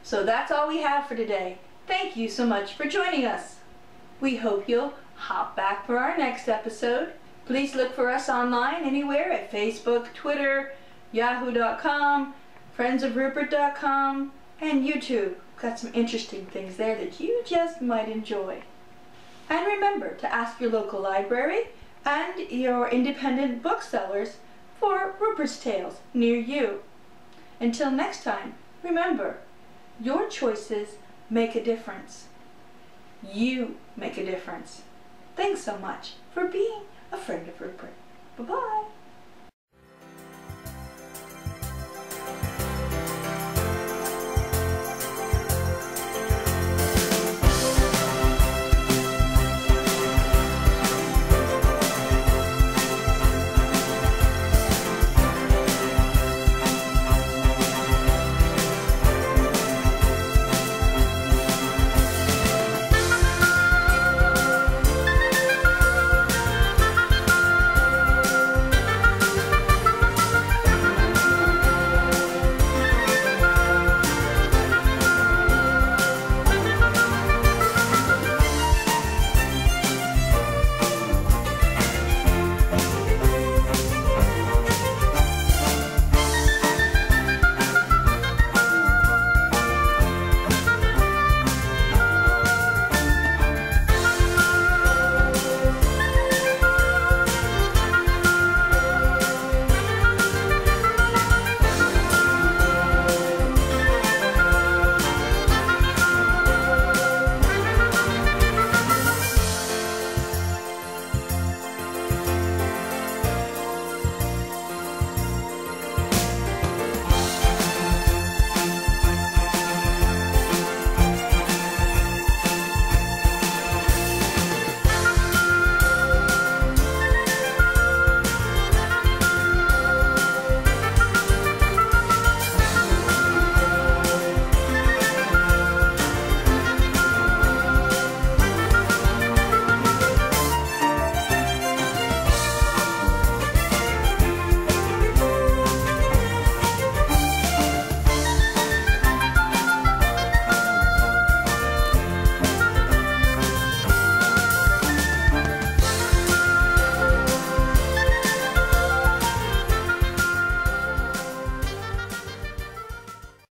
So that's all we have for today. Thank you so much for joining us. We hope you'll hop back for our next episode. Please look for us online anywhere at Facebook, Twitter, yahoo.com, friendsofrupert.com, and YouTube. Got some interesting things there that you just might enjoy. And remember to ask your local library and your independent booksellers for Rupert's Tales near you. Until next time, remember, your choices make a difference. You make a difference. Thanks so much for being a friend of Rupert. Bye-bye.